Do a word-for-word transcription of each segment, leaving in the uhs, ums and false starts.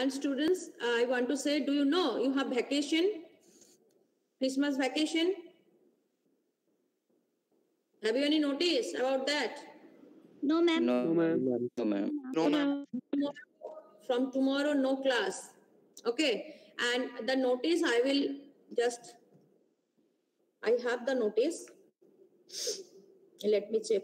And students, I want to say, do you know you have vacation, Christmas vacation? Have you any notice about that? No, ma'am. No, ma'am. No, ma'am. No, ma'am. From tomorrow, no class. Okay. And the notice, I will just, I have the notice. Let me check.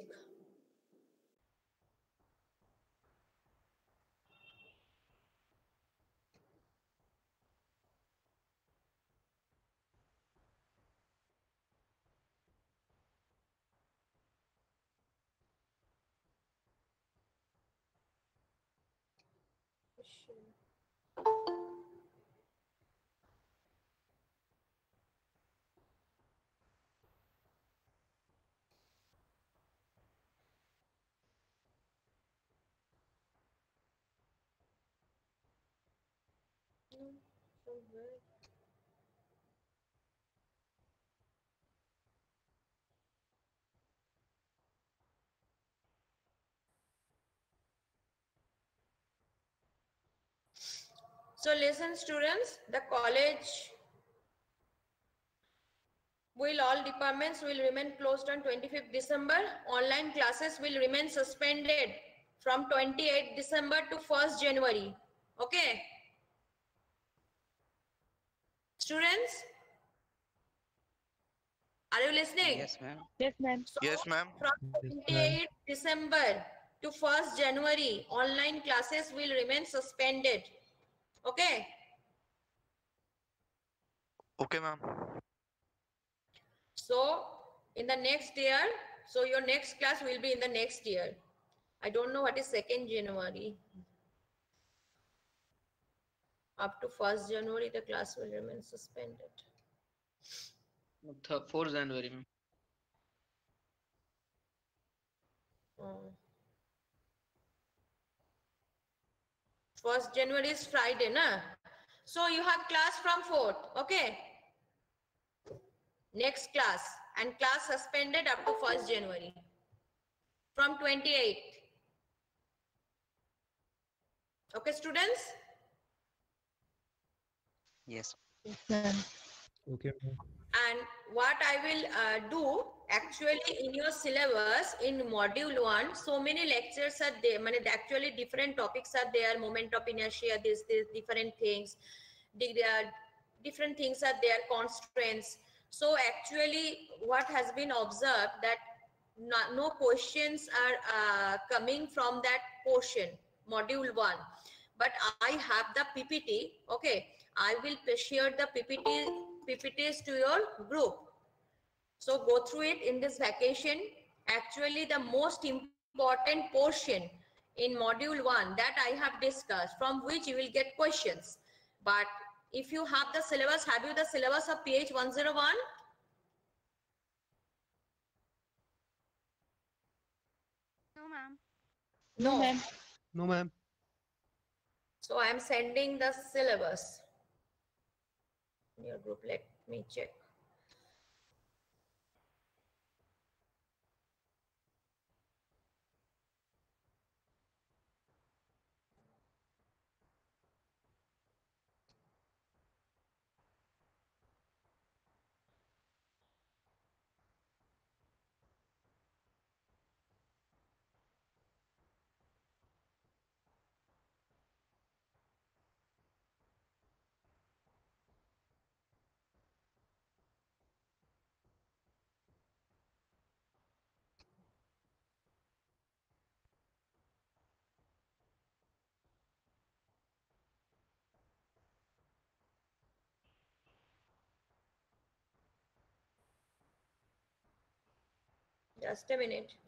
So listen, students, the college will, all departments will remain closed on twenty-fifth December. Online classes will remain suspended from twenty-eighth December to first January. Okay. Students, are you listening? Yes, ma'am. Yes, ma'am. So Yes, ma'am. from twenty-eighth December to first January, online classes will remain suspended. Okay. Okay, ma'am. So in the next year, so your next class will be in the next year. I don't know what is second January. Up to first January, the class will remain suspended. fourth January, ma'am. Oh. First January is Friday, na? So you have class from fourth, okay? Next class, and class suspended up to first January from twenty-eighth. Okay, students? Yes. Okay. And what I will uh, do, actually in your syllabus in module one, so many lectures are there. I mean, actually different topics are there, moment of inertia, this, this different things, the, uh, different things are there, constraints. So actually what has been observed that no, no questions are uh, coming from that portion, module one. But I have the P P T, okay. I will share the P P T, P P Ts to your group. So go through it in this vacation. Actually, the most important portion in module one that I have discussed, from which you will get questions. But if you have the syllabus, have you the syllabus of P H one oh one? No, ma'am. No. ma'am. No, ma'am. So I am sending the syllabus in your group. Let me check. Just a minute.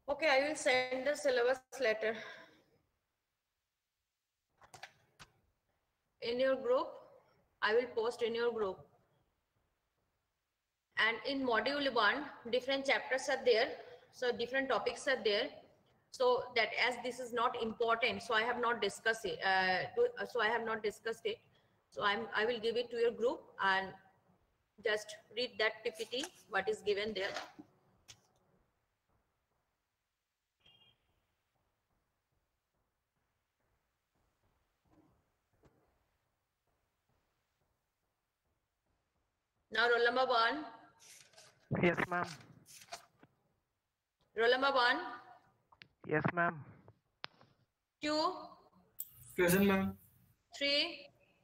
Okay, I will send the syllabus letter in your group. I will post in your group. And in module one, different chapters are there. So different topics are there. So that as this is not important, so I have not discussed it. Uh, to, so I have not discussed it. So I'm I will give it to your group and just read that P P T, what is given there. Now roll number one. Yes, ma'am. Roll number one, Yes, ma'am. two, Present, ma'am. three,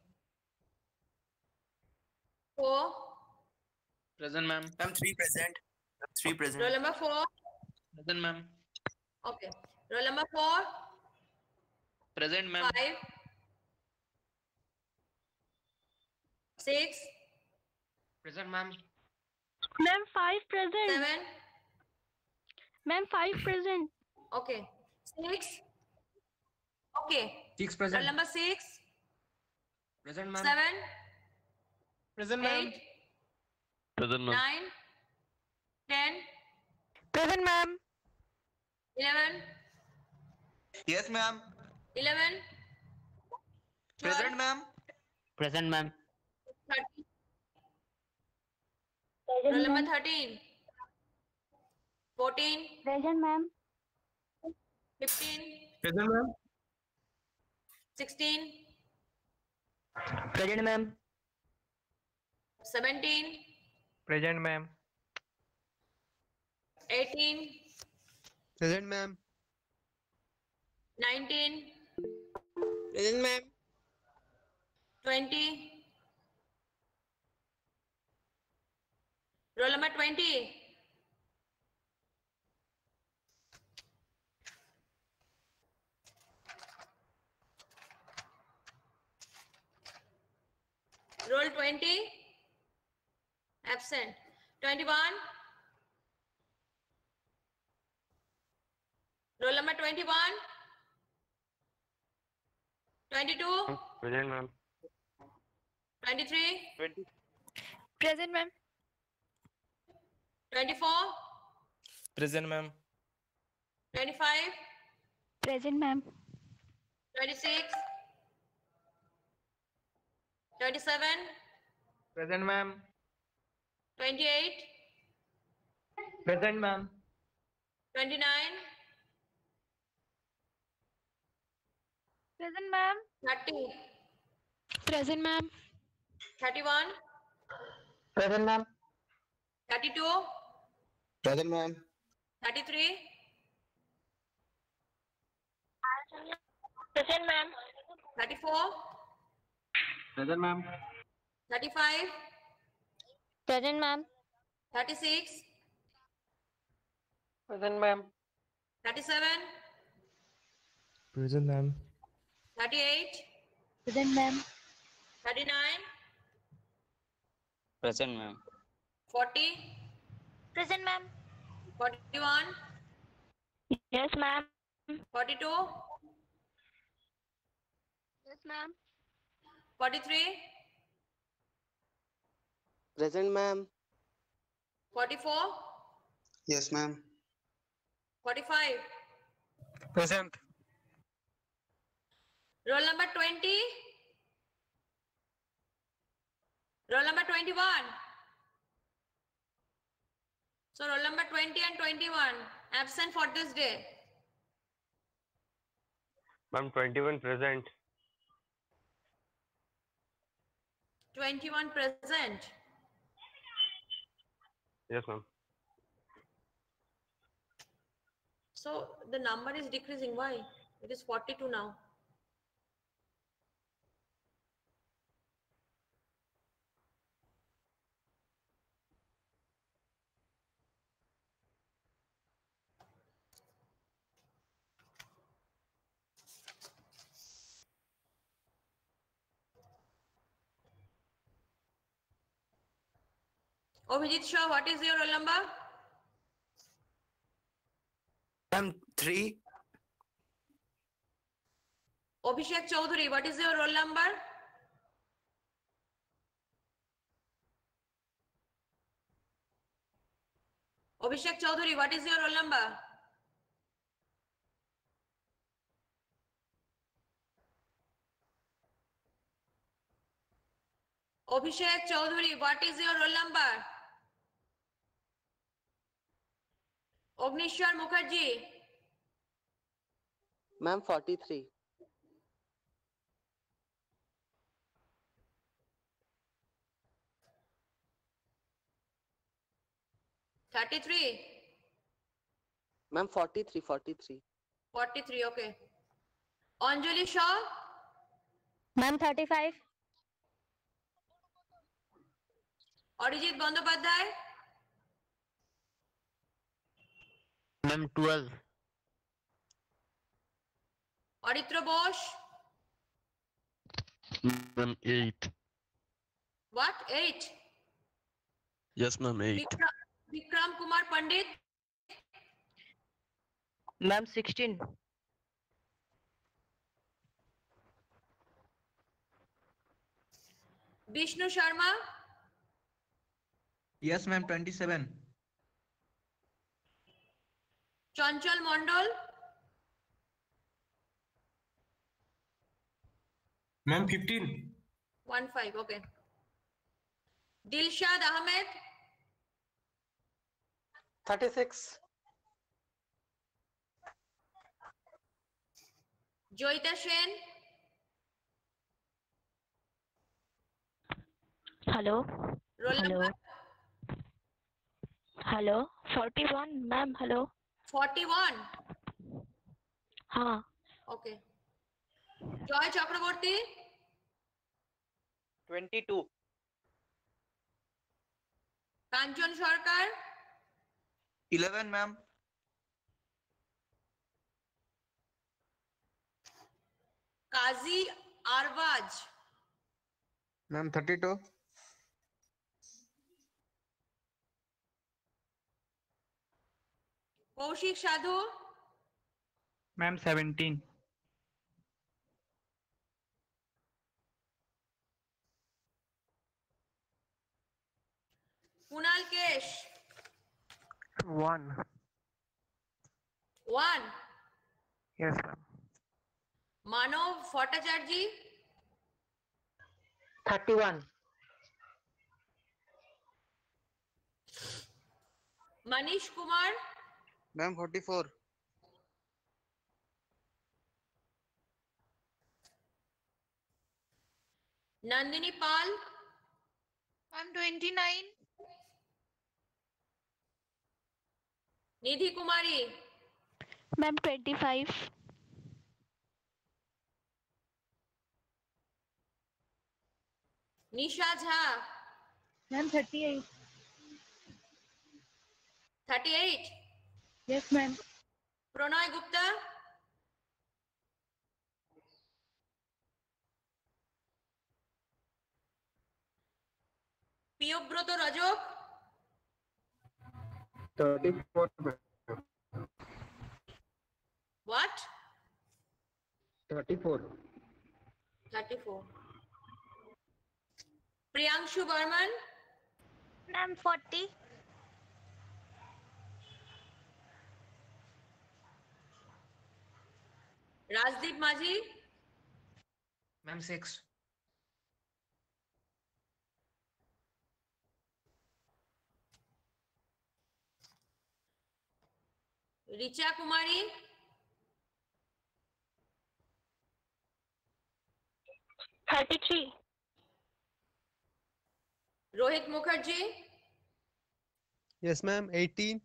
four. Present, ma'am. Ma'am, three present. Three present. Roll number four. Present, ma'am. Okay. Roll number four, Present, ma'am. five, six, Present, ma'am. Ma'am, five present. seven. Ma'am, five present. Okay. Six. Okay. Six Roll present. number six, Present, ma'am. seven, Present, ma'am. eight, Present, ma'am. nine, ten, Present, ma'am. eleven, Yes, ma'am. eleven, twelve, Present, ma'am. Present, ma'am. thirteen. Roll number thirteen, fourteen, Present, ma'am. fifteen, Present, ma'am. sixteen, Present, ma'am. seventeen, Present, ma'am. eighteen, Present, ma'am. nineteen, Present, ma'am. twenty. Roll number twenty. Roll twenty. Absent. twenty-one. Roll number twenty-one. twenty-two. Present, ma'am. twenty-three. Present, ma'am. twenty-four. Present, ma'am. twenty-five. Present, ma'am. twenty-six. twenty-seven. Present, ma'am. twenty-eight. Present, ma'am. twenty-nine. Present, ma'am. thirty. Present, ma'am. thirty-one. Present, ma'am. thirty-two. Present, ma'am. thirty-three. Present, ma'am. thirty-four. Present, ma'am. thirty-five. Present, ma'am. thirty-six. Present, ma'am. thirty-seven. Present, ma'am. thirty-eight. Present, ma'am. thirty-nine. Present, ma'am. forty. Present, ma'am. forty-one. Yes, ma'am. forty-two. Yes, ma'am. forty-three. Present, ma'am. forty-four. Yes, ma'am. forty-five. Present. Roll number twenty. Roll number twenty-one. So roll number twenty and twenty-one absent for this day. Ma'am, twenty-one present. twenty-one present. Yes, ma'am. So the number is decreasing. Why? It is forty-two now. Abhijit Shah, what is your roll number? Ma'am, Three. Abhishek Chaudhary, what is your roll number? Abhishek Chaudhary, what is your roll number? Abhishek Chaudhary, what is your roll number? Ognishwar Mukherjee. Ma'am, forty-three. thirty-three. Ma'am, forty-three, forty-three. forty-three, okay. Anjali Shah. Ma'am, thirty-five. Arijit Bandyopadhyay. Ma'am, twelve. Aritra Bose. Ma'am, eight. What? Eight. Yes, ma'am, eight. Vikram, Vikram Kumar Pandit. Ma'am, sixteen. Vishnu Sharma. Yes, ma'am, twenty-seven. Chanchal Mondal. Ma'am, fifteen. One five, okay. Dilshad Ahmed. thirty-six. Joyita Sen. Hello. Roll Hello. number Hello. forty-one, ma'am. Hello. forty-one. हाँ. Okay. Joy Chakraborty. Twenty-two. Kanchan Sarkar. Eleven, ma'am. Kazi Arwaj. Ma'am, thirty-two. Kaushik Sadhu. Ma'am, seventeen. Kunal Kesh. One. One. Yes, ma'am. Manav Bhattacharjee. Thirty-one. Manish Kumar. Ma'am, forty-four. Nandini Pal. I'm twenty-nine. Nidhi Kumari. Ma'am, twenty-five. Nisha Jha. Ma'am, thirty-eight. thirty-eight. Yes, ma'am. Pranoy Gupta. Piyobroto Rajok. thirty-four. What? thirty-four. thirty-four. Priyanshu Burman. Ma'am, forty. Rajdeep Maji. Ma'am, six. Richa Kumari. thirty-three. Rohit Mukherjee. Yes, ma'am, eighteen.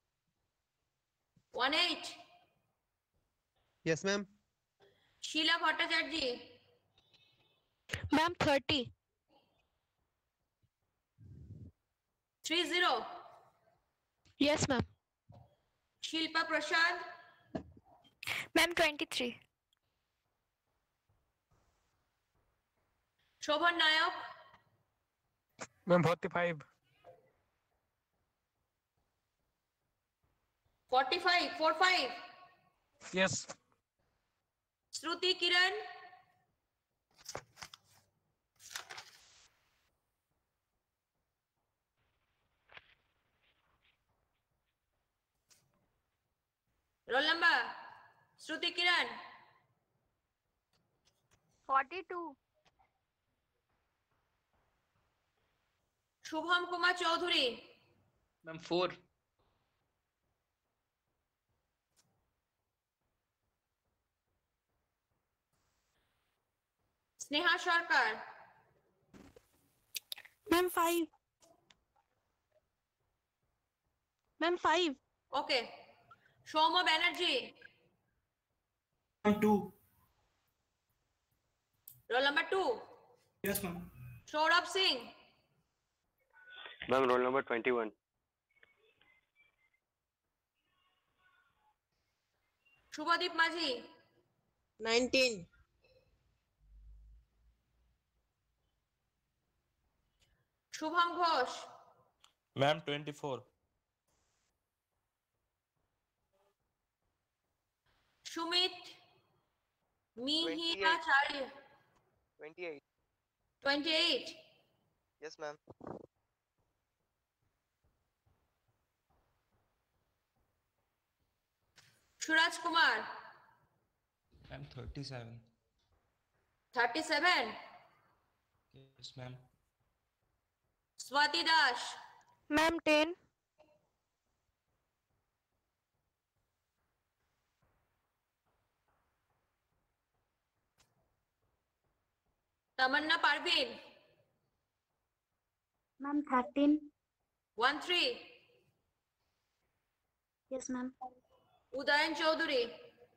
one eight. Yes, ma'am. Sheila Bhattacharjee. Ma'am, thirty. three zero. Yes, ma'am. Shilpa Prasad. Ma'am, twenty-three. Shobhan Nayak. Ma'am, forty-five. forty-five. forty-five. Yes. Shruti Kiran. Roll number. Shruti Kiran. forty-two. Shubham Kumar Chaudhary. Ma'am, four. Sneha Sharkar. Ma'am, five. Ma'am, five. Okay. Shoma Banerjee. Two. Roll number two. Yes, ma'am. Saurabh Singh. Ma'am, roll number twenty-one. Shubhadeep Majhi. nineteen. Shubham Ghosh. Ma'am, twenty-four. Shumit twenty-eight. Mihiracharya. twenty-eight. twenty-eight. Yes, ma'am. Suraj Kumar. Ma'am, thirty-seven. thirty-seven. Yes, ma'am. Swati Dash. Ma'am, ten. Tamanna Parveen. Ma'am, thirteen. one three. Yes, ma'am. Udayan Chaudhary.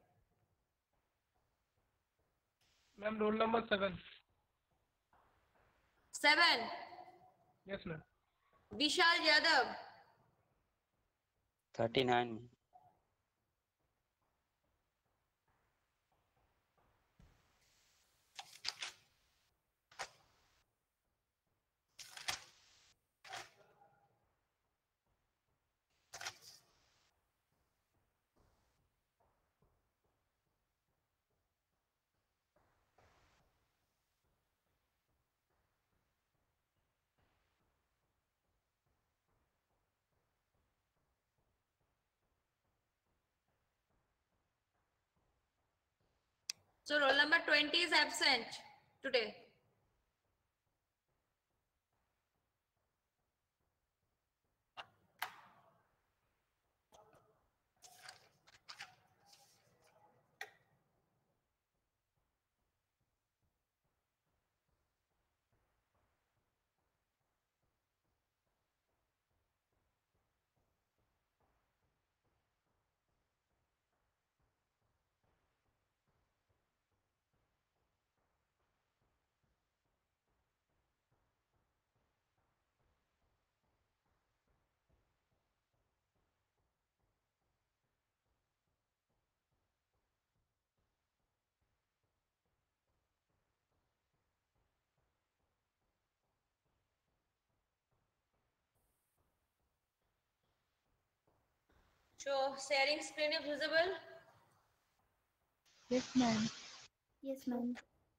Ma'am, roll number seven. seven. Yes, ma'am. Vishal Yadav. thirty-nine. So roll number twenty is absent today. So sharing screen is visible. Yes, ma'am. Yes, ma'am.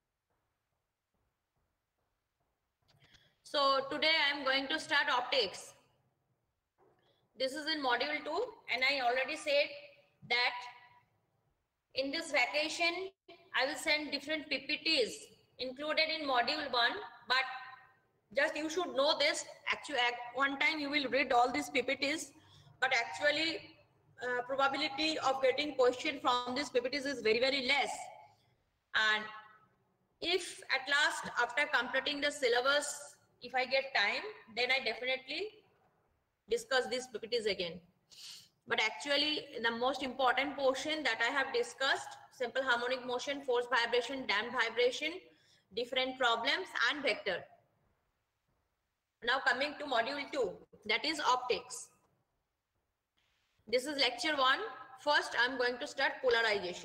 So today I am going to start optics. This is in module two, and I already said that in this vacation I will send different P P Ts included in module one, but just you should know this. Actually, at one time you will read all these P P Ts, but actually uh, probability of getting question from these P P Ts is very very less. And if at last after completing the syllabus, if I get time, then I definitely discuss these P P Ts again. But actually the most important portion that I have discussed, simple harmonic motion, force vibration, damped vibration, different problems and vector. Now coming to module two, that is optics. This is lecture one. First I'm going to start polarization.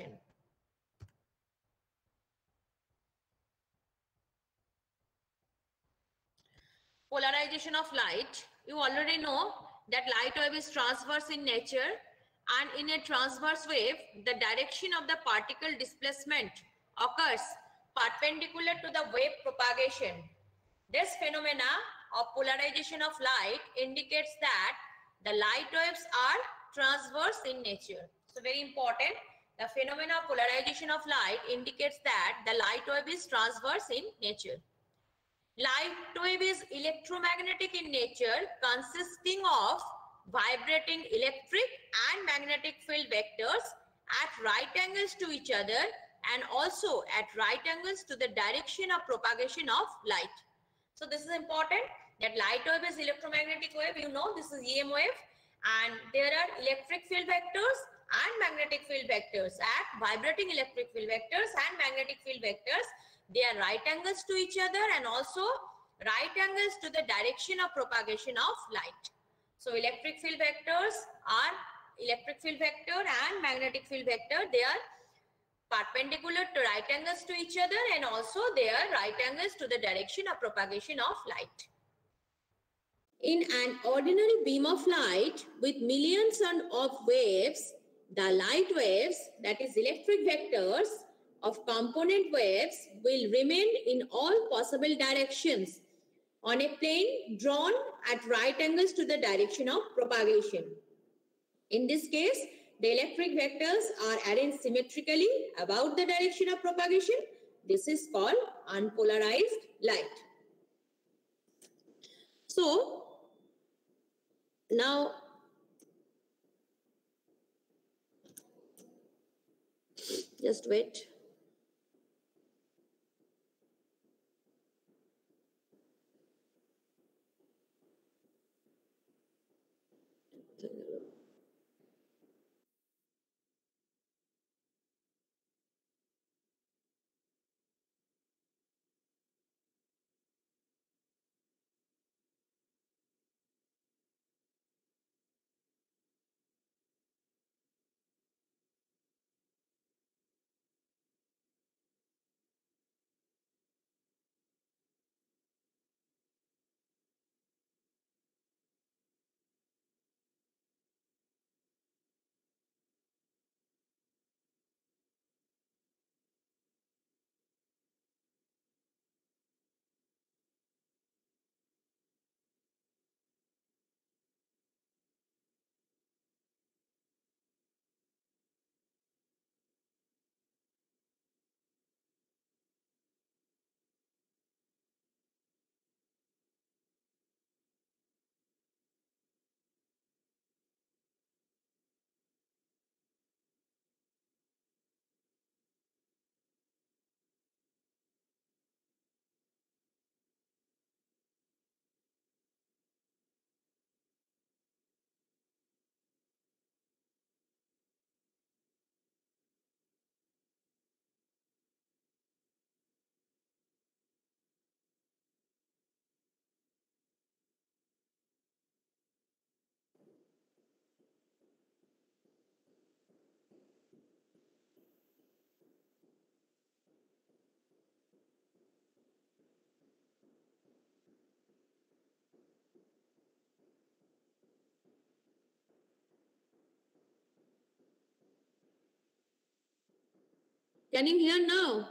Polarization of light. You already know that light wave is transverse in nature And in a transverse wave, the direction of the particle displacement occurs perpendicular to the wave propagation. This phenomena of polarization of light indicates that the light waves are transverse in nature. So very important, the phenomena of polarization of light indicates that the light wave is transverse in nature. Light wave is electromagnetic in nature, consisting of vibrating electric and magnetic field vectors at right angles to each other and also at right angles to the direction of propagation of light. So this is important, that light wave is electromagnetic wave, you know, this is E M wave, and there are electric field vectors and magnetic field vectors at vibrating electric field vectors and magnetic field vectors. They are right angles to each other and also right angles to the direction of propagation of light. So electric field vectors are electric field vector and magnetic field vector. They are perpendicular to right angles to each other and also they are right angles to the direction of propagation of light. In an ordinary beam of light with millions of waves, the light waves, that is electric vectors of component waves, will remain in all possible directions on a plane drawn at right angles to the direction of propagation. In this case, the electric vectors are arranged symmetrically about the direction of propagation. This is called unpolarized light. So, now just wait. Can you hear now?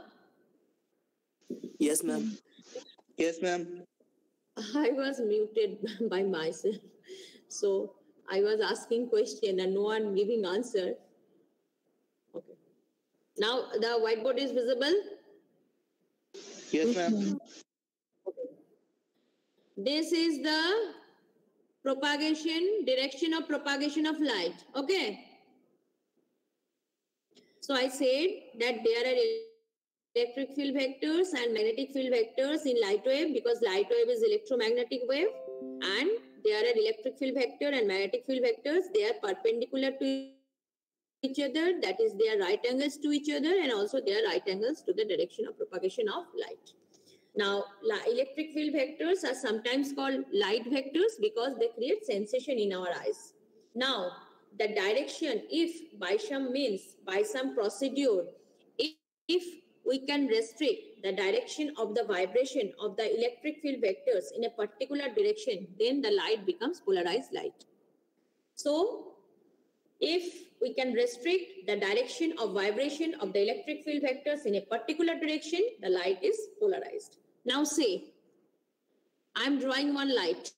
Yes, ma'am. Yes, ma'am. I was muted by myself. So I was asking question and no one giving answer. Okay. Now the whiteboard is visible? Yes, ma'am. Okay. This is the propagation, direction of propagation of light. Okay. So I said that there are electric field vectors and magnetic field vectors in light wave because light wave is electromagnetic wave, and there are electric field vector and magnetic field vectors. They are perpendicular to each other, that is they are right angles to each other, and also they are right angles to the direction of propagation of light. Now electric field vectors are sometimes called light vectors because they create sensation in our eyes. Now the direction, if by some means, by some procedure, if, if we can restrict the direction of the vibration of the electric field vectors in a particular direction, then the light becomes polarized light. So if we can restrict the direction of vibration of the electric field vectors in a particular direction, the light is polarized. Now say, I'm drawing one light.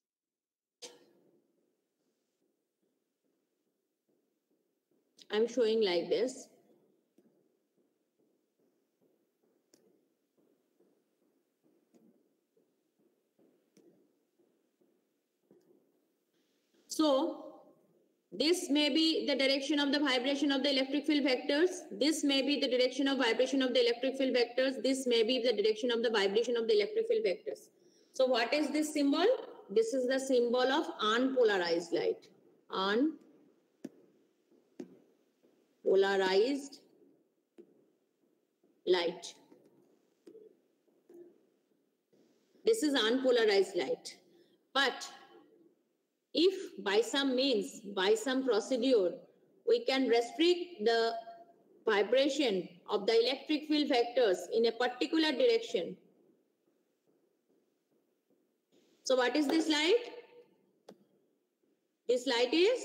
I'm showing like this. So, this may be the direction of the vibration of the electric field vectors. This may be the direction of vibration of the electric field vectors. This may be the direction of the vibration of the electric field vectors. So what is this symbol? This is the symbol of unpolarized light. Unpolarized light. This is unpolarized light. But if by some means, by some procedure, we can restrict the vibration of the electric field vectors in a particular direction. So what is this light? This light is,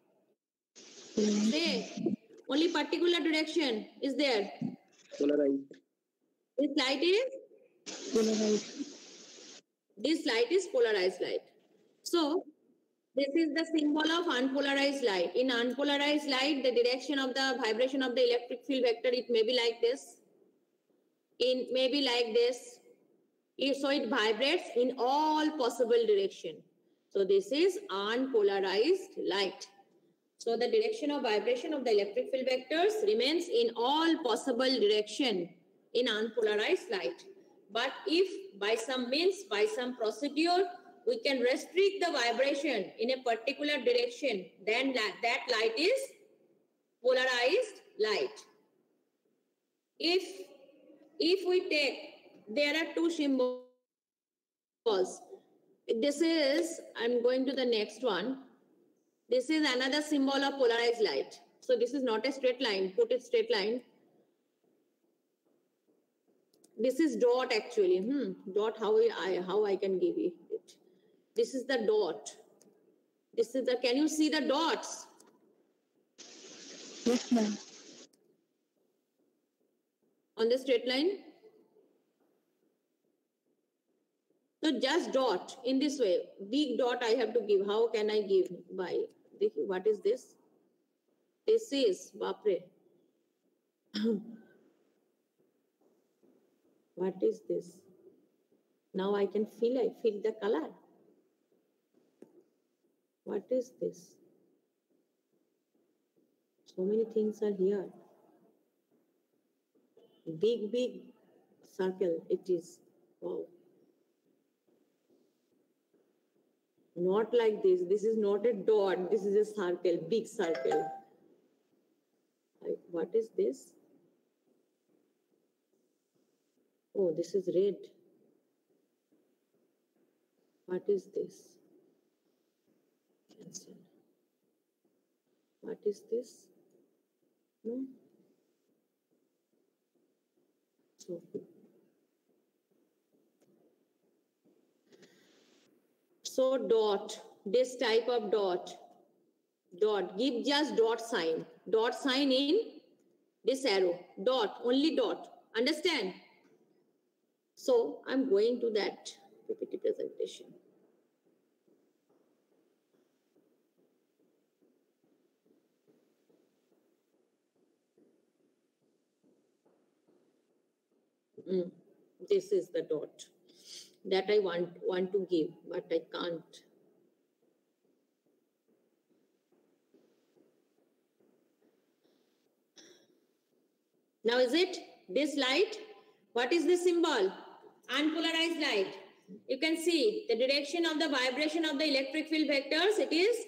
say, only particular direction is there. Polarized. This light is polarized. This light is polarized light. So this is the symbol of unpolarized light. In unpolarized light, the direction of the vibration of the electric field vector, it may be like this. In maybe like this. So it vibrates in all possible direction. So this is unpolarized light. So the direction of vibration of the electric field vectors remains in all possible direction in unpolarized light. But if by some means, by some procedure, we can restrict the vibration in a particular direction, then that, that light is polarized light. If, if we take, there are two symbols. This is, I'm going to the next one. This is another symbol of polarized light. So this is not a straight line, put it straight line. This is dot actually. Hmm, dot, how I, how I can give it. This is the dot. This is the, can you see the dots? Yes, ma'am. On the straight line? So just dot in this way. Big dot I have to give. How can I give by? What is this? This is, Bapre. What is this? Now I can feel, I feel the color. What is this? So many things are here. Big, big circle it is. Wow. Not like this. This is not a dot. This is a circle, big circle. What is this? Oh, this is red. What is this? Cancel. What is this? No. So, so dot, this type of dot, dot, give just dot sign, dot sign in this arrow, dot, only dot, understand? So I'm going to that P P T presentation. Mm, this is the dot that I want, want to give, but I can't. Now is it this light? What is this symbol? Unpolarized light. You can see the direction of the vibration of the electric field vectors. It is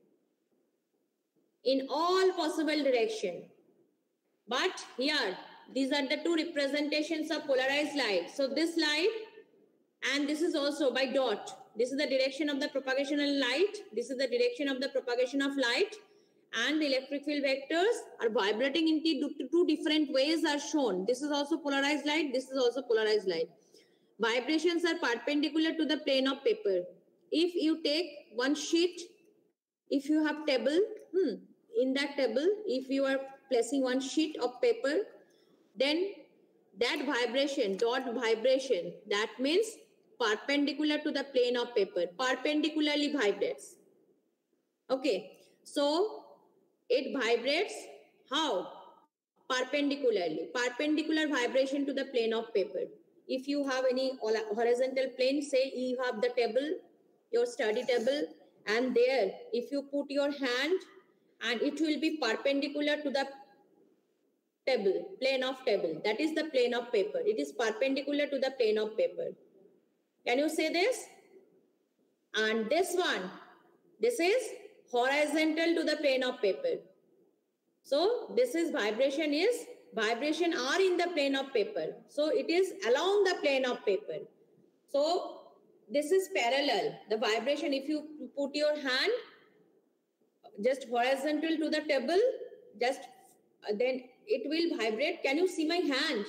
in all possible direction. But here, these are the two representations of polarized light. So this light, and this is also by dot. This is the direction of the propagation of light. This is the direction of the propagation of light. And the electric field vectors are vibrating into two different ways are shown. This is also polarized light. This is also polarized light. Vibrations are perpendicular to the plane of paper. If you take one sheet, if you have table, hmm, in that table, if you are placing one sheet of paper, then that vibration, dot vibration, that means perpendicular to the plane of paper, perpendicularly vibrates. Okay, so it vibrates how? Perpendicularly, perpendicular vibration to the plane of paper. If you have any horizontal plane, say you have the table, your study table, and there if you put your hand, and it will be perpendicular to the table, plane of table, that is the plane of paper. It is perpendicular to the plane of paper. Can you say this? And this one, this is horizontal to the plane of paper. So this is vibration is, vibration are in the plane of paper. So it is along the plane of paper. So this is parallel. The vibration, if you put your hand just horizontal to the table, just uh, then it will vibrate. Can you see my hand?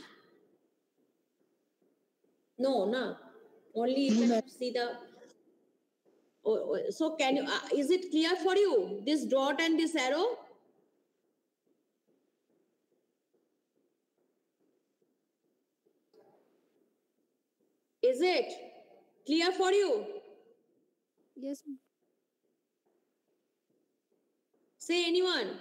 No, no. Only you can see the. Oh, oh, so can you? Uh, is it clear for you? This dot and this arrow. Is it clear for you? Yes. Say anyone.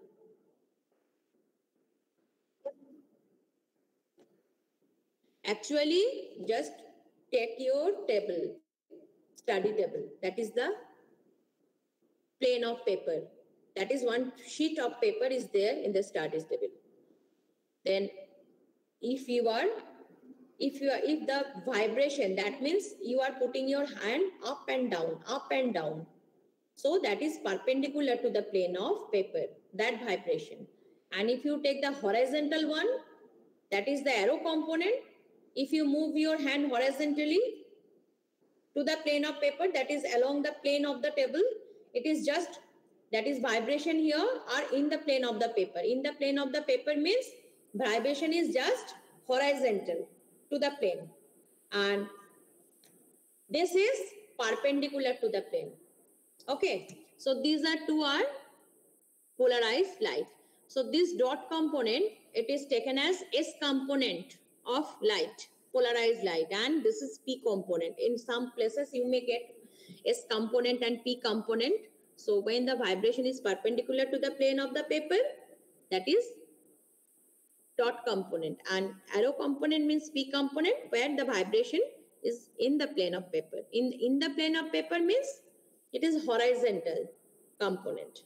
Actually, just take your table, study table. That is the plane of paper. That is one sheet of paper is there in the study table. Then if you are If you are, if the vibration, that means you are putting your hand up and down, up and down. So that is perpendicular to the plane of paper, that vibration. And if you take the horizontal one, that is the arrow component. If you move your hand horizontally to the plane of paper, that is along the plane of the table, it is just, that is vibration here or in the plane of the paper. In the plane of the paper means vibration is just horizontal to the plane, and this is perpendicular to the plane. Okay, so these are two are polarized light. So this dot component, it is taken as S component of light, polarized light, and this is P component. In some places you may get S component and P component. So when the vibration is perpendicular to the plane of the paper, that is dot component, and arrow component means P component, where the vibration is in the plane of paper. In, in the plane of paper means it is horizontal component.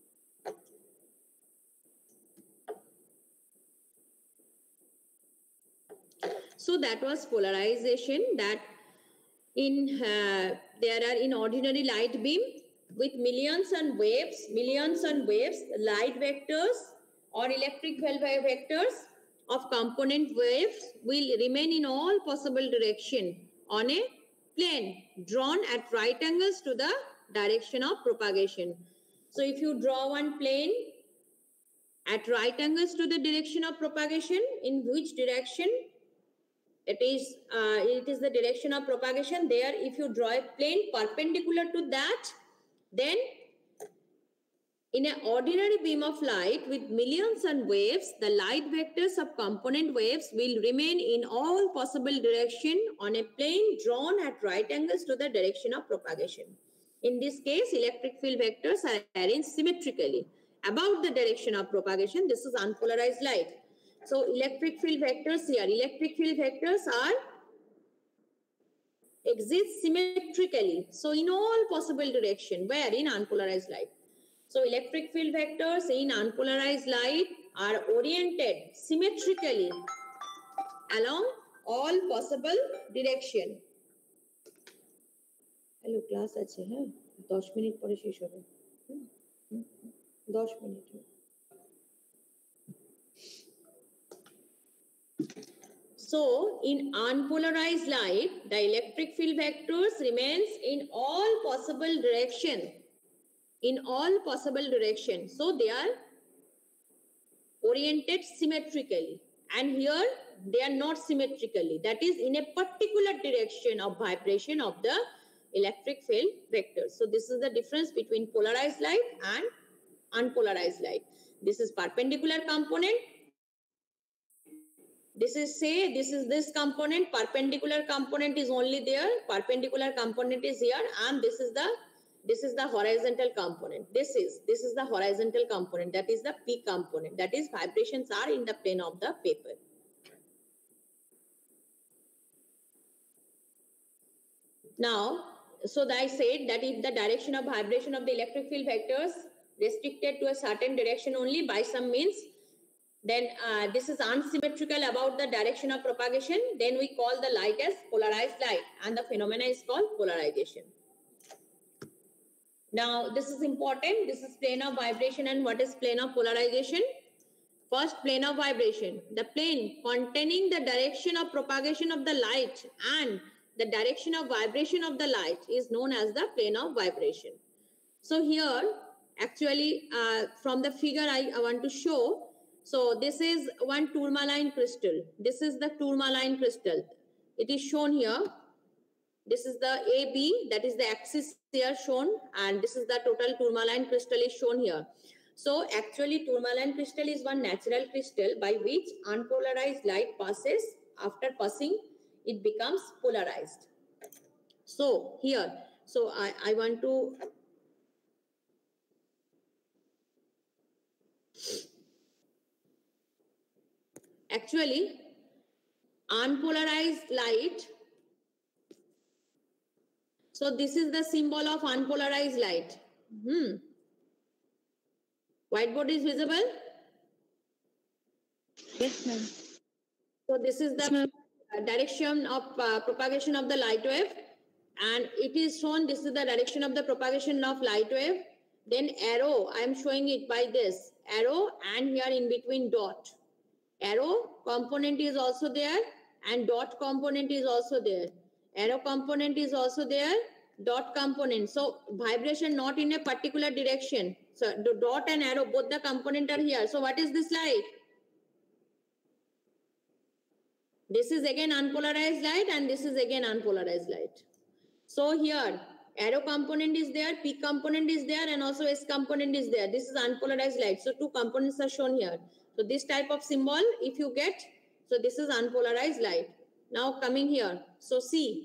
So that was polarization, that in uh, there are in ordinary light beam with millions and waves, millions and waves, light vectors or electric vectors of component waves will remain in all possible direction on a plane drawn at right angles to the direction of propagation. So if you draw one plane at right angles to the direction of propagation, in which direction it is, uh, it is the direction of propagation, there if you draw a plane perpendicular to that, then in an ordinary beam of light with millions and waves, the light vectors of component waves will remain in all possible direction on a plane drawn at right angles to the direction of propagation. In this case, electric field vectors are arranged symmetrically about the direction of propagation. This is unpolarized light. So electric field vectors here, electric field vectors are exist symmetrically. So in all possible direction, where in unpolarized light. So electric field vectors in unpolarized light are oriented symmetrically along all possible direction. Hello class আছে হ্যাঁ দশ minute পরে শেষ হবে দশ minute So in unpolarized light, the electric field vectors remains in all possible direction. In all possible direction. So they are oriented symmetrically. And here they are not symmetrically. That is in a particular direction of vibration of the electric field vectors. So this is the difference between polarized light and unpolarized light. This is perpendicular component. This is, say, this is this component, perpendicular component is only there, perpendicular component is here, and this is the this is the horizontal component. This is this is the horizontal component, that is the P component, that is vibrations are in the plane of the paper. Now, so I said that if the direction of vibration of the electric field vectors restricted to a certain direction only by some means, then uh, this is unsymmetrical about the direction of propagation, then we call the light as polarized light, and the phenomena is called polarization. Now, this is important. This is plane of vibration, and what is plane of polarization? First, plane of vibration. The plane containing the direction of propagation of the light and the direction of vibration of the light is known as the plane of vibration. So here, actually, uh, from the figure I, I want to show, so this is one tourmaline crystal. This is the tourmaline crystal. It is shown here. This is the A B, that is the axis here shown, and this is the total tourmaline crystal is shown here. So actually tourmaline crystal is one natural crystal by which unpolarized light passes. After passing, it becomes polarized. So here, so I, I want to actually unpolarized light. So this is the symbol of unpolarized light. Hmm. Whiteboard is visible? Yes, ma'am. So this is the direction of uh, propagation of the light wave, and it is shown this is the direction of the propagation of light wave. Then arrow, I am showing it by this arrow, and here in between dot. Arrow component is also there, and dot component is also there. Arrow component is also there, dot component. So vibration not in a particular direction. So the dot and arrow, both the component are here. So what is this light? This is again unpolarized light, and this is again unpolarized light. So here arrow component is there, P component is there, and also S component is there. This is unpolarized light. So two components are shown here. So this type of symbol, if you get, so this is unpolarized light. Now coming here, so see.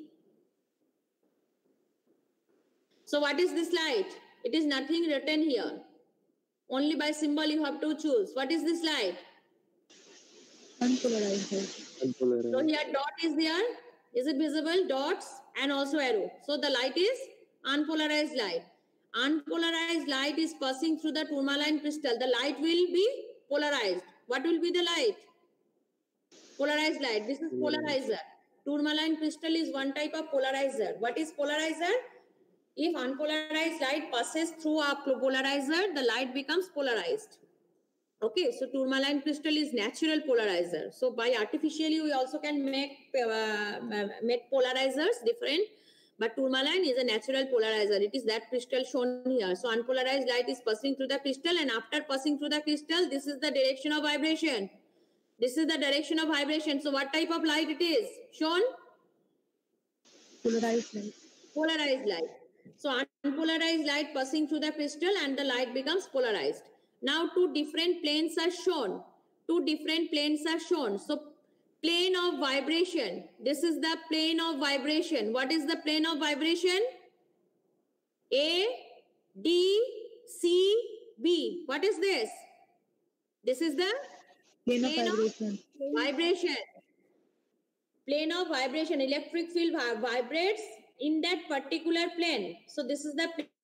So what is this light? It is nothing written here. Only by symbol you have to choose. What is this light? Unpolarized light. Unpolarized. So here dot is there. Is it visible? Dots and also arrow. So the light is unpolarized light. Unpolarized light is passing through the tourmaline crystal. The light will be polarized. What will be the light? Polarized light. This is polarizer. Tourmaline crystal is one type of polarizer. What is polarizer? If unpolarized light passes through a polarizer, the light becomes polarized. Okay, so tourmaline crystal is natural polarizer. So by artificially, we also can make uh, make polarizers different. But tourmaline is a natural polarizer. It is that crystal shown here. So unpolarized light is passing through the crystal, and after passing through the crystal, this is the direction of vibration. This is the direction of vibration. So what type of light it is? Shown? Polarized light. Polarized light. So unpolarized light passing through the crystal, and the light becomes polarized. Now two different planes are shown. Two different planes are shown. So plane of vibration. This is the plane of vibration. What is the plane of vibration? A, D, C, B. What is this? This is the Plane of plane vibration. of vibration. Plane of vibration. Electric field vibrates in that particular plane. So this is the plane.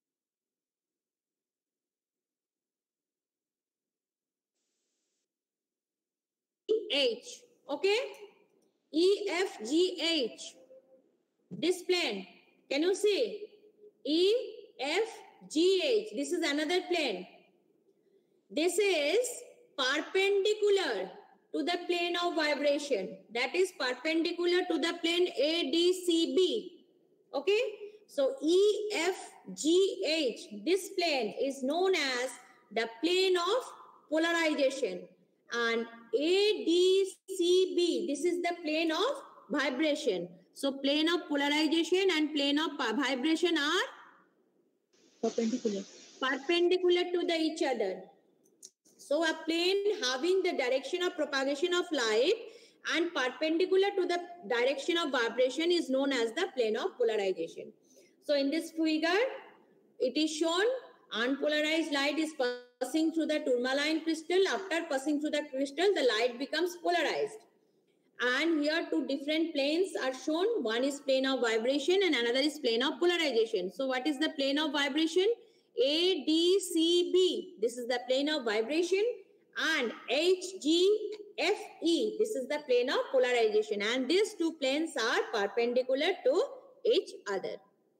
H. Okay? E, F, G, H. This plane. Can you see? E, F, G, H. This is another plane. This is perpendicular to the plane of vibration. That is perpendicular to the plane A, D, C, B. Okay? So E, F, G, H. This plane is known as the plane of polarization. And A, D, C, B, this is the plane of vibration. So plane of polarization and plane of vibration are Perpendicular. perpendicular to the each other. So a plane having the direction of propagation of light and perpendicular to the direction of vibration is known as the plane of polarization. So in this figure, it is shown unpolarized light is passing through the tourmaline crystal. After passing through the crystal, the light becomes polarized. And here two different planes are shown. One is plane of vibration and another is plane of polarization. So what is the plane of vibration? A, D, C, B. This is the plane of vibration. And H, G, F, E. This is the plane of polarization. And these two planes are perpendicular to each other.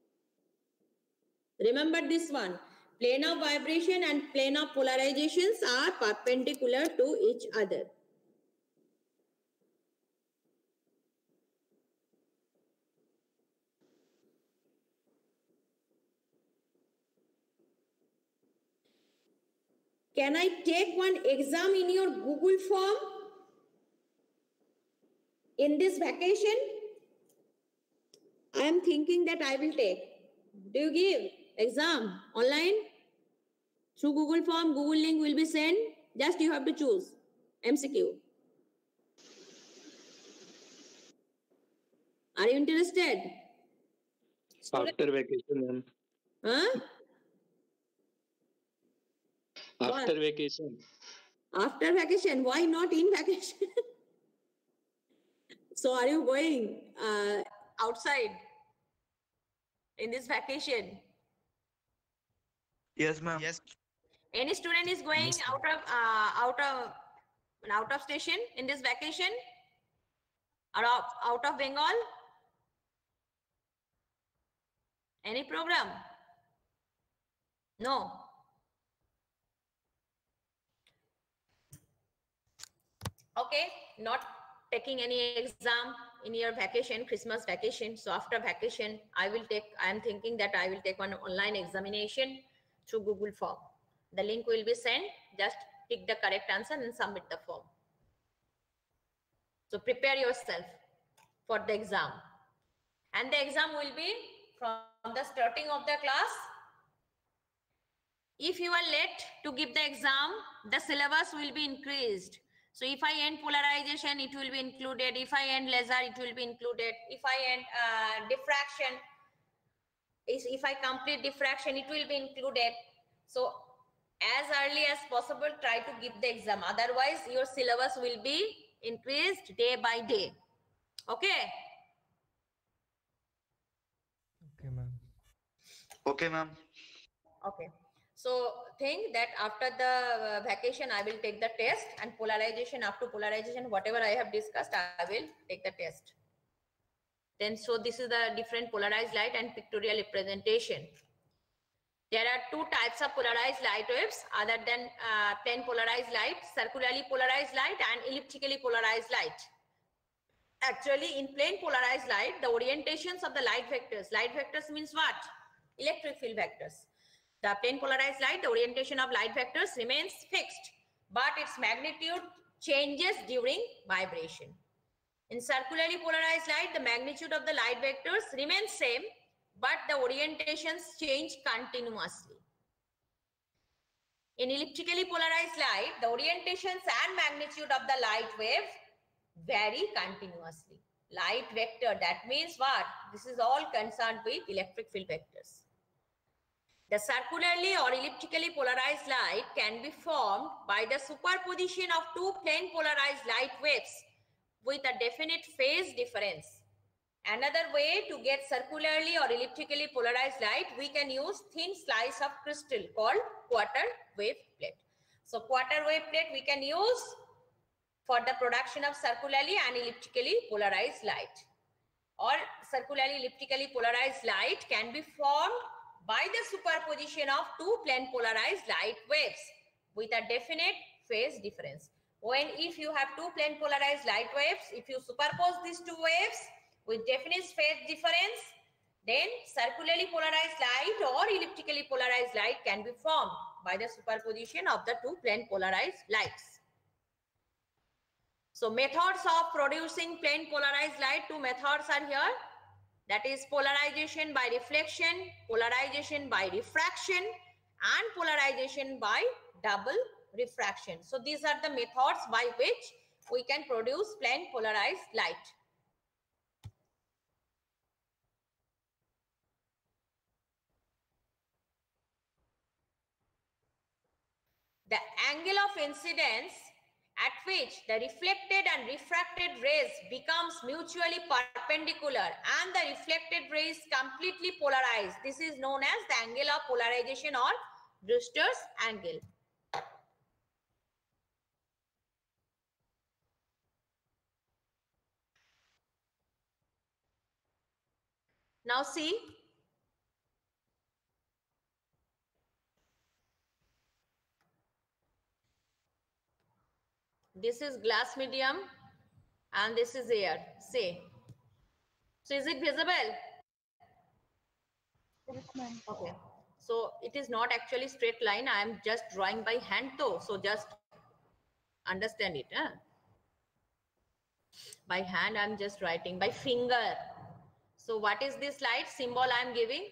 Remember this one. Plane of vibration and plane of polarizations are perpendicular to each other. Can I take one exam in your Google form in this vacation? I am thinking that I will take. Do you give exam online? Through Google form, Google link will be sent. Just you have to choose M C Q. Are you interested? After vacation, ma'am. Huh? After What? vacation. After vacation. Why not in vacation? So are you going uh, outside in this vacation? Yes, ma'am. Yes. Any student is going Yes, out of uh, out of out of station in this vacation or out, out of Bengal? Any program? No. Okay, not taking any exam in your vacation, Christmas vacation. So after vacation, I will take, I am thinking that I will take one online examination through Google form. The link will be sent. Just pick the correct answer and submit the form. So prepare yourself for the exam. And the exam will be from the starting of the class. If you are late to give the exam, the syllabus will be increased. So if I end polarization, it will be included. If I end laser, it will be included. If I end uh, diffraction, if I complete diffraction, it will be included. So as early as possible, try to give the exam. Otherwise, your syllabus will be increased day by day. Okay? Okay, ma'am. Okay, ma'am. Okay. So think that after the uh, vacation, I will take the test, and polarization, up to polarization, whatever I have discussed, I will take the test. Then, so this is the different polarized light and pictorial representation. There are two types of polarized light waves other than uh, plane polarized light, circularly polarized light and elliptically polarized light. Actually, in plane polarized light, the orientations of the light vectors, light vectors means what? Electric field vectors. The plane polarized light, the orientation of light vectors remains fixed, but its magnitude changes during vibration. In circularly polarized light, the magnitude of the light vectors remains same, but the orientations change continuously. In elliptically polarized light, the orientations and magnitude of the light wave vary continuously. Light vector, that means what? This is all concerned with electric field vectors. The circularly or elliptically polarized light can be formed by the superposition of two plane polarized light waves with a definite phase difference. Another way to get circularly or elliptically polarized light, we can use thin slice of crystal called quarter wave plate. So quarter wave plate we can use for the production of circularly and elliptically polarized light. Or circularly elliptically polarized light can be formed by the superposition of two plane polarized light waves with a definite phase difference. When if you have two plane polarized light waves, if you superpose these two waves with definite phase difference, then circularly polarized light or elliptically polarized light can be formed by the superposition of the two plane polarized lights. So methods of producing plane polarized light, two methods are here. That is polarization by reflection, polarization by refraction, and polarization by double refraction. So these are the methods by which we can produce plane polarized light. The angle of incidence at which the reflected and refracted rays becomes mutually perpendicular and the reflected rays completely polarized. This is known as the angle of polarization or Brewster's angle. Now see, this is glass medium and this is air. Say, so is it visible? Yes, ma'am. Okay. So it is not actually straight line. I am just drawing by hand though. So just understand it. Huh? By hand, I am just writing by finger. So what is this light symbol I am giving?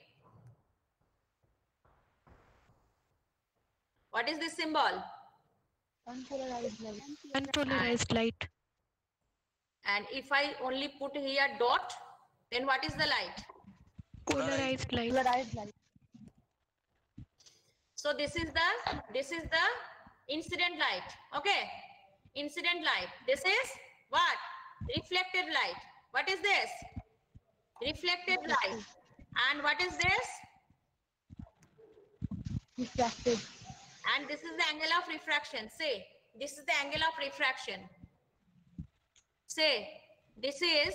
What is this symbol? Unpolarized light. Unpolarized light. And if I only put here dot, then what is the light? Polarized light. Polarized light. So this is the this is the incident light. Okay, incident light. This is what? Reflected light. What is this? Reflected light. And what is this? Refracted. And this is the angle of refraction. Say, this is the angle of refraction. Say, this is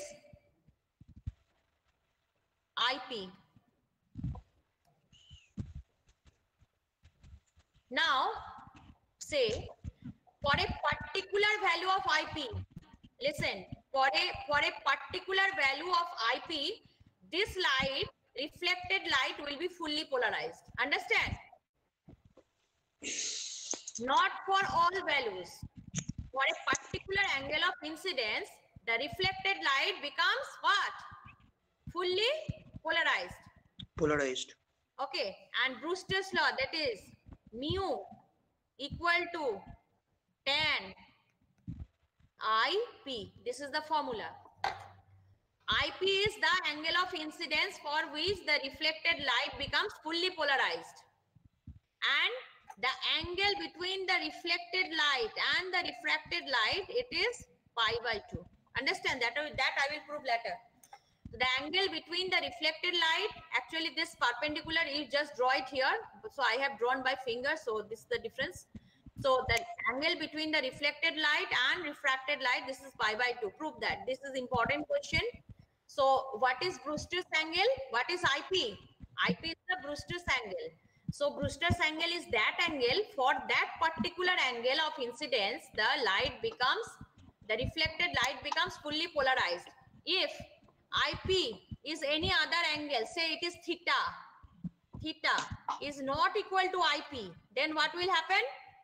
I P. Now, say, for a particular value of I P, listen, for a, for a particular value of I P, this light, reflected light will be fully polarized. Understand? Not for all values. For a particular angle of incidence, the reflected light becomes what? Fully polarized. Polarized. Okay, and Brewster's law, that is mu equal to tan I P. This is the formula. I P is the angle of incidence for which the reflected light becomes fully polarized. And the angle between the reflected light and the refracted light, it is pi by two. Understand that? That I will prove later. The angle between the reflected light, actually this perpendicular, you just draw it here. So I have drawn by finger. So this is the difference. So the angle between the reflected light and refracted light, this is pi by two. Prove that. This is important question. So what is Brewster's angle? What is I P? I P is the Brewster's angle. So Brewster's angle is that angle. For that particular angle of incidence, the light becomes, the reflected light becomes fully polarized. If I P is any other angle, say it is theta, theta is not equal to I P, then what will happen?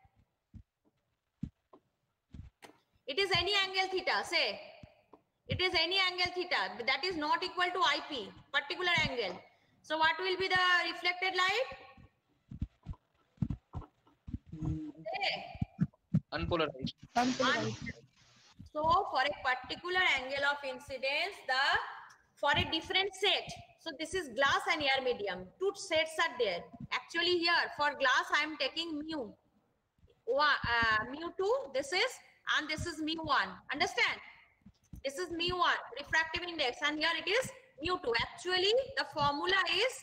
It is any angle theta, say it is any angle theta that is not equal to I P, particular angle. So what will be the reflected light? Unpolarized. Unpolarized. So for a particular angle of incidence, the for a different set. So this is glass and air medium. Two sets are there. Actually here for glass I am taking mu. One, uh, mu two, this is, and this is mu one. Understand? This is mu one, refractive index, and here it is mu two. Actually the formula is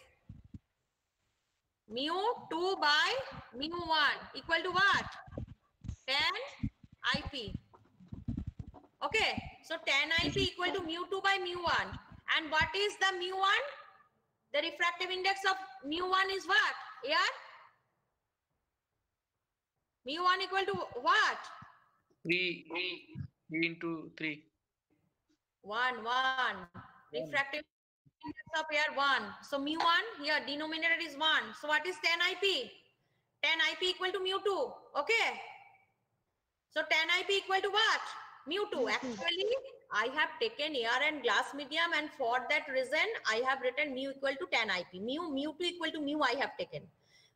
mu two by mu one equal to what? Tan I P. Okay, so tan I P equal to mu two by mu one. And what is the mu one? The refractive index of mu one is what? Yeah? mu one equal to what? Three, three, three into three. one, one. Refractive index of air one. So mu one, here denominator is one. So what is tan I P? Tan I P equal to mu two. Okay. So tan I P equal to what? mu two. Actually, I have taken air and glass medium, and for that reason, I have written mu equal to tan I P. Mu, mu two equal to mu I have taken.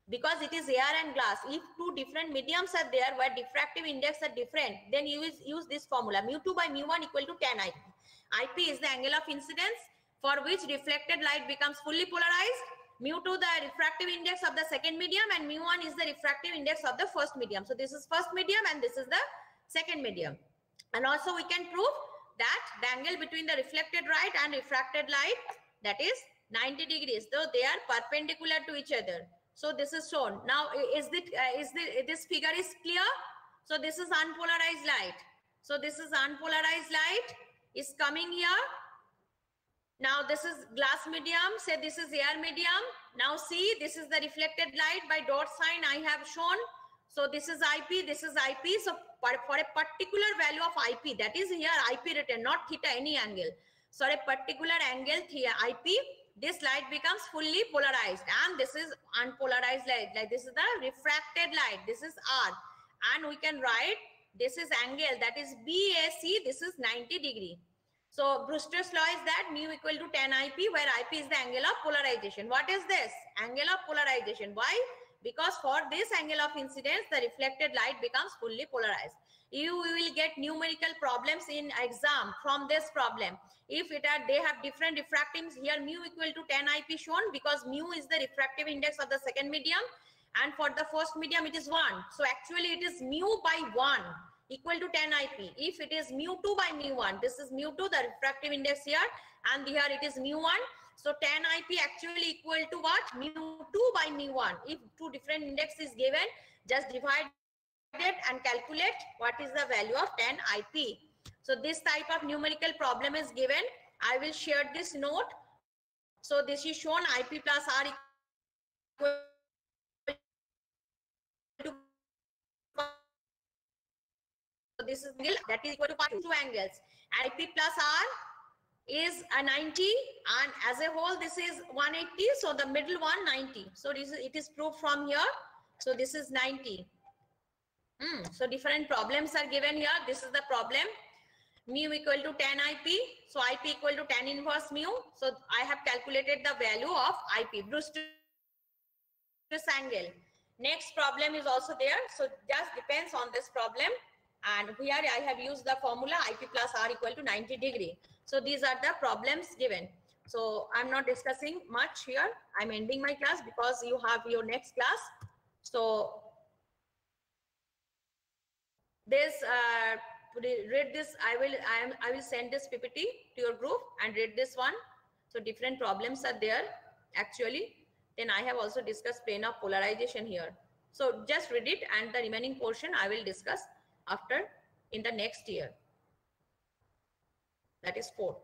because it is air and glass. If two different mediums are there where diffractive index are different, then you use, use this formula, mu two by mu one equal to tan I P. I P is the angle of incidence for which reflected light becomes fully polarized. Mu two the refractive index of the second medium, and mu one is the refractive index of the first medium. So this is first medium and this is the second medium. And also we can prove that the angle between the reflected light and refracted light, that is ninety degrees, though they are perpendicular to each other. So this is shown. Now is it uh, is the this figure is clear? So this is unpolarized light. So this is unpolarized light is coming here. Now this is glass medium, say this is air medium. Now see, this is the reflected light by dot sign I have shown. So this is I P, this is I P. So for, for a particular value of I P, that is here I P written, not theta, any angle. So a particular angle theta I P, this light becomes fully polarized, and this is unpolarized light. Like this is the refracted light, this is R. And we can write this is angle, that is B A C, this is ninety degree. So Brewster's law is that mu equal to tan I P, where I P is the angle of polarization. What is this? Angle of polarization. Why? Because for this angle of incidence, the reflected light becomes fully polarized. You will get numerical problems in exam from this problem. If it are, they have different refractings, here mu equal to tan I P shown, because mu is the refractive index of the second medium, and for the first medium it is one. So actually it is mu by one equal to tan I P. If it is mu two by mu one, this is mu two, the refractive index here, and here it is mu one. So tan I P actually equal to what? mu two by mu one. If two different index is given, just divide it and calculate what is the value of tan I P. So this type of numerical problem is given. I will share this note. So this is shown, I P plus R equal to, so this is that is equal to two angles. I P plus R is a ninety, and as a whole this is one eighty. So the middle one ninety. So this is, it is proved from here. So this is ninety. Hmm. So different problems are given here. This is the problem. Mu equal to tan I P. So I P equal to tan inverse mu. So I have calculated the value of I P. Brewster's angle. Next problem is also there. So just depends on this problem. And here I have used the formula I P plus R equal to ninety degree. So these are the problems given. So I'm not discussing much here. I'm ending my class because you have your next class. So this, uh, read this, I will, I am, I will send this P P T to your group and read this one. So different problems are there actually. Then I have also discussed plane of polarization here. So just read it, and the remaining portion I will discuss after in the next year. That is fourth.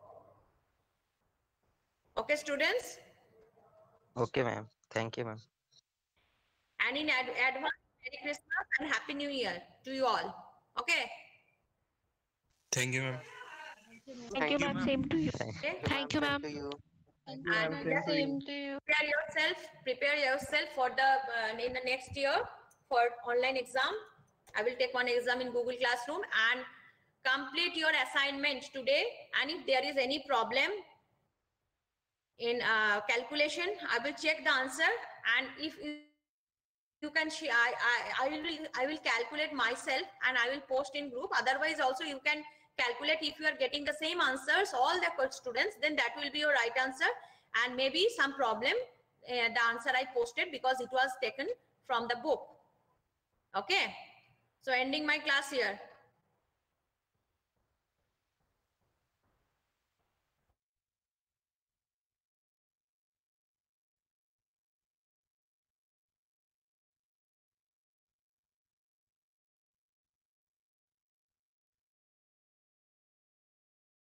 Okay, students? Okay, ma'am. Thank you, ma'am. And in ad advance, Merry Christmas and Happy New Year to you all. Okay? Thank you, ma'am. Thank you, ma'am. Same to you. Okay? Thank you, ma'am. And just Same to you. prepare yourself, prepare yourself for the, uh, in the next year for online exam. I will take one exam in Google Classroom, and complete your assignment today. And if there is any problem in uh, calculation, I will check the answer. And if you, you can, I, I, I will, I will calculate myself and I will post in group. Otherwise, also you can calculate if you are getting the same answers, all the students, then that will be your right answer. And maybe some problem, uh, the answer I posted because it was taken from the book. Okay. So ending my class here.